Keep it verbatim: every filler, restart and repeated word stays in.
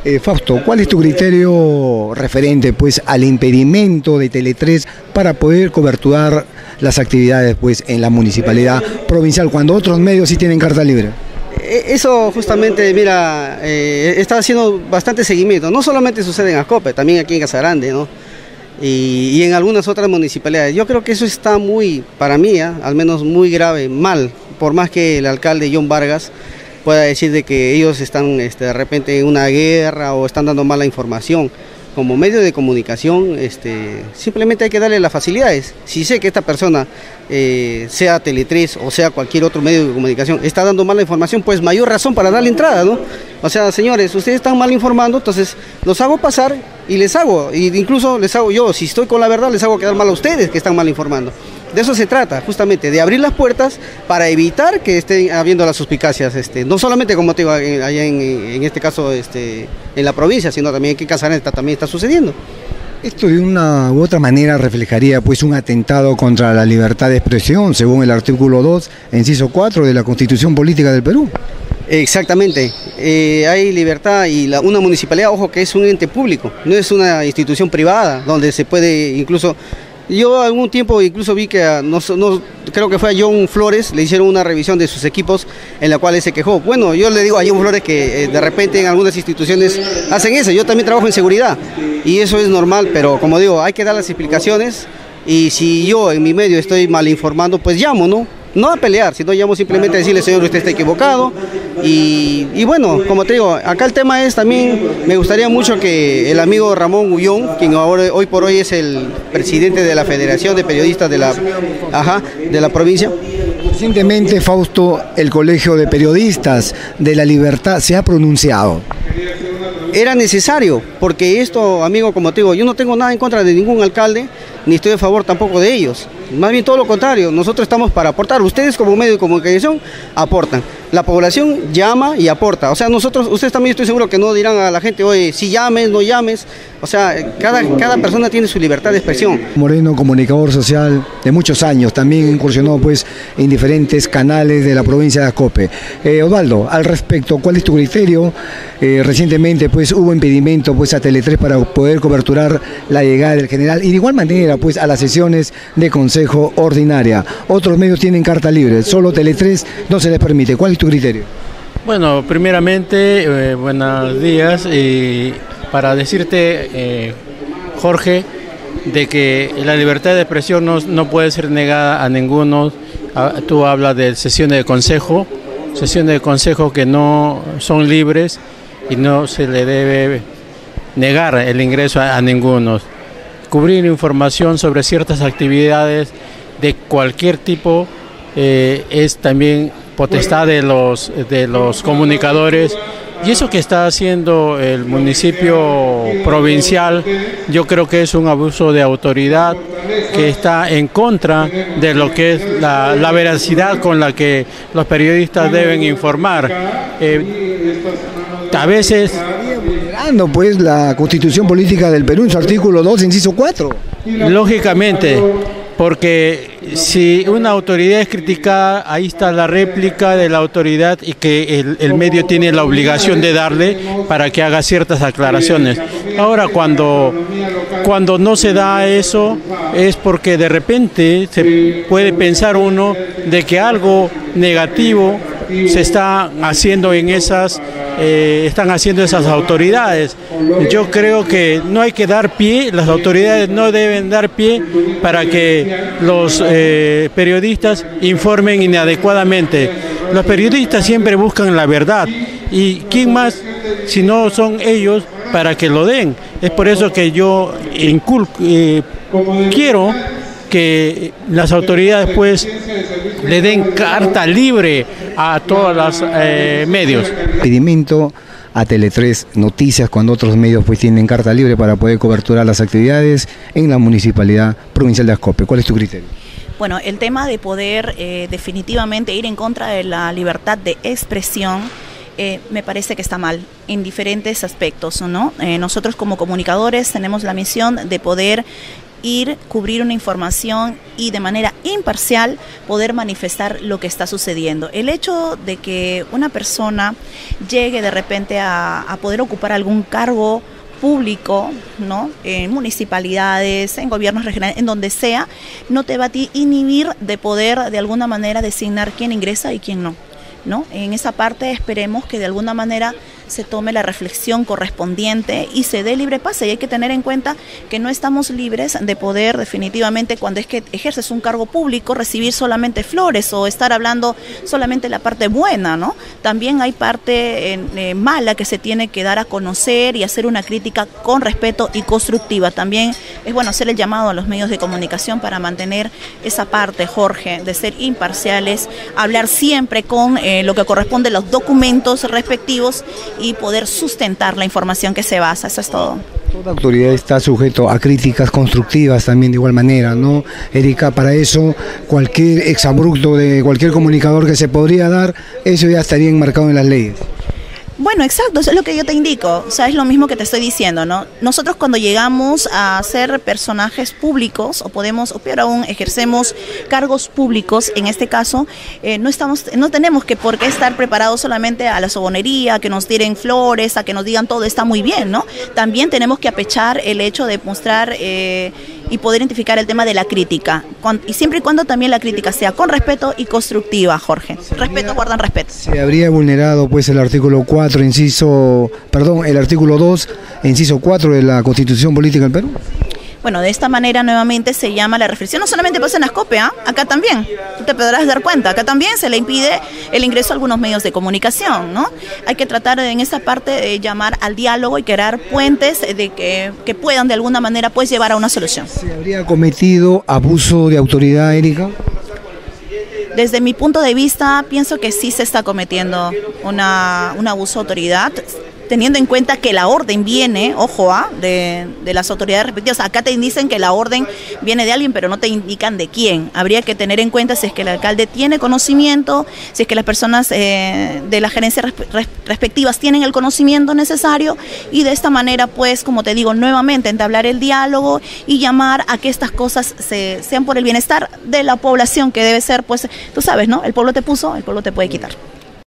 Eh, Fausto, ¿cuál es tu criterio referente pues al impedimento de Tele tres para poder coberturar las actividades pues en la municipalidad provincial cuando otros medios sí tienen carta libre? Eso justamente, mira, eh, está haciendo bastante seguimiento. No solamente sucede en Ascope, también aquí en Casagrande, ¿no? Y, y en algunas otras municipalidades. Yo creo que eso está muy, para mí, ¿eh? al menos muy grave, mal, por más que el alcalde John Vargas pueda decir de que ellos están este, de repente en una guerra o están dando mala información. Como medio de comunicación, este, simplemente hay que darle las facilidades. Si sé que esta persona, eh, sea Tele tres o sea cualquier otro medio de comunicación, está dando mala información, pues mayor razón para darle entrada, ¿no? O sea, señores, ustedes están mal informando, entonces los hago pasar y les hago, y incluso les hago yo, si estoy con la verdad, les hago quedar mal a ustedes que están mal informando. De eso se trata, justamente, de abrir las puertas para evitar que estén habiendo las suspicacias, este, no solamente como te digo, allá en, en este caso este, en la provincia, sino también aquí en Casagrande también está sucediendo. Esto de una u otra manera reflejaría pues un atentado contra la libertad de expresión, según el artículo dos, inciso cuatro de la Constitución Política del Perú. Exactamente, eh, hay libertad y la, una municipalidad, ojo, que es un ente público, no es una institución privada donde se puede incluso... Yo algún tiempo incluso vi que, a, no, no, creo que fue a John Flores, le hicieron una revisión de sus equipos en la cual él se quejó. Bueno, yo le digo a John Flores que eh, de repente en algunas instituciones hacen eso, yo también trabajo en seguridad y eso es normal, pero como digo, hay que dar las explicaciones y si yo en mi medio estoy mal informando, pues llamo, ¿no? No a pelear, sino llamo simplemente a decirle, señor, usted está equivocado. Y, y bueno, como te digo, acá el tema es también, me gustaría mucho que el amigo Ramón Ullón, quien ahora, hoy por hoy es el presidente de la Federación de Periodistas de la, ajá, de la provincia. Recientemente, Fausto, el Colegio de Periodistas de la Libertad se ha pronunciado. Era necesario, porque esto, amigo, como te digo, yo no tengo nada en contra de ningún alcalde, ni estoy a favor tampoco de ellos. Más bien todo lo contrario, nosotros estamos para aportar. Ustedes como medio de comunicación aportan. La población llama y aporta. O sea, nosotros, ustedes también estoy seguro que no dirán a la gente, oye, si llames, no llames. O sea, cada, cada persona tiene su libertad de expresión. Moreno, comunicador social de muchos años, también incursionó pues en diferentes canales de la provincia de Ascope. Eh, Osvaldo, al respecto, ¿cuál es tu criterio? Eh, recientemente pues hubo impedimento pues a Tele tres para poder coberturar la llegada del general y de igual manera pues a las sesiones de consejo ordinaria. Otros medios tienen carta libre, solo Tele tres no se les permite. ¿Cuál es tu criterio? Bueno, primeramente, eh, buenos días y para decirte, eh, Jorge, de que la libertad de expresión no, no puede ser negada a ninguno. A, tú hablas de sesiones de consejo, sesiones de consejo que no son libres y no se le debe negar el ingreso a, a ninguno. Cubrir información sobre ciertas actividades de cualquier tipo eh, es también potestad de los, de los comunicadores, y eso que está haciendo el municipio provincial yo creo que es un abuso de autoridad que está en contra de lo que es la, la veracidad con la que los periodistas deben informar. Eh, a veces vulnerando pues la Constitución Política del Perú en su artículo dos, inciso cuatro. Lógicamente, porque si una autoridad es criticada, ahí está la réplica de la autoridad y que el, el medio tiene la obligación de darle para que haga ciertas aclaraciones. Ahora, cuando, cuando no se da eso, es porque de repente se puede pensar uno de que algo negativo se está haciendo en esas, eh, están haciendo esas autoridades. Yo creo que no hay que dar pie, las autoridades no deben dar pie para que los eh, periodistas informen inadecuadamente. Los periodistas siempre buscan la verdad y quién más si no son ellos para que lo den. Es por eso que yo inculco, eh, quiero que las autoridades pues le den carta libre a todos los eh, medios. Pedimento a Tele tres Noticias cuando otros medios pues tienen carta libre para poder coberturar las actividades en la Municipalidad Provincial de Ascope. ¿Cuál es tu criterio? Bueno, el tema de poder eh, definitivamente ir en contra de la libertad de expresión eh, me parece que está mal en diferentes aspectos, ¿no? Eh, nosotros como comunicadores tenemos la misión de poder ir, cubrir una información y de manera imparcial poder manifestar lo que está sucediendo. El hecho de que una persona llegue de repente a, a poder ocupar algún cargo público, ¿no?, en municipalidades, en gobiernos regionales, en donde sea, no te va a ti inhibir de poder de alguna manera designar quién ingresa y quién no, ¿no? En esa parte esperemos que de alguna manera se tome la reflexión correspondiente y se dé libre pase. Y hay que tener en cuenta que no estamos libres de poder definitivamente, cuando es que ejerces un cargo público, recibir solamente flores o estar hablando solamente la parte buena, ¿no? También hay parte eh, eh, mala que se tiene que dar a conocer y hacer una crítica con respeto y constructiva. También es bueno hacer el llamado a los medios de comunicación para mantener esa parte, Jorge, de ser imparciales, hablar siempre con eh, lo que corresponde a los documentos respectivos y poder sustentar la información que se basa. Eso es todo. Toda autoridad está sujeto a críticas constructivas también de igual manera, ¿no, Erika? Para eso, cualquier exabrupto de cualquier comunicador que se podría dar, eso ya estaría enmarcado en las leyes. Bueno, exacto, eso es lo que yo te indico, o sea, es lo mismo que te estoy diciendo, ¿no? Nosotros cuando llegamos a ser personajes públicos, o podemos, o peor aún, ejercemos cargos públicos, en este caso, eh, no estamos, no tenemos que por qué estar preparados solamente a la sobonería, a que nos tiren flores, a que nos digan todo está muy bien, ¿no? También tenemos que apechar el hecho de mostrar eh, y poder identificar el tema de la crítica, y siempre y cuando también la crítica sea con respeto y constructiva, Jorge. Respeto, guardan respeto. Se habría vulnerado pues el artículo cuatro, inciso, perdón, el artículo dos, inciso cuatro de la Constitución Política del Perú. Bueno, de esta manera nuevamente se llama la reflexión. No solamente pasa en Ascope, ¿eh? Acá también, tú te podrás dar cuenta, acá también se le impide el ingreso a algunos medios de comunicación, ¿no? Hay que tratar en esa parte de llamar al diálogo y crear puentes de que, que puedan de alguna manera pues llevar a una solución. ¿Se habría cometido abuso de autoridad, Erika? Desde mi punto de vista, pienso que sí se está cometiendo una, un abuso de autoridad, teniendo en cuenta que la orden viene, ojo, ¿ah? de, de las autoridades respectivas. Acá te dicen que la orden viene de alguien, pero no te indican de quién. Habría que tener en cuenta si es que el alcalde tiene conocimiento, si es que las personas eh, de las gerencias respe respectivas tienen el conocimiento necesario, y de esta manera, pues, como te digo, nuevamente entablar el diálogo y llamar a que estas cosas se, sean por el bienestar de la población, que debe ser, pues, tú sabes, ¿no? El pueblo te puso, el pueblo te puede quitar.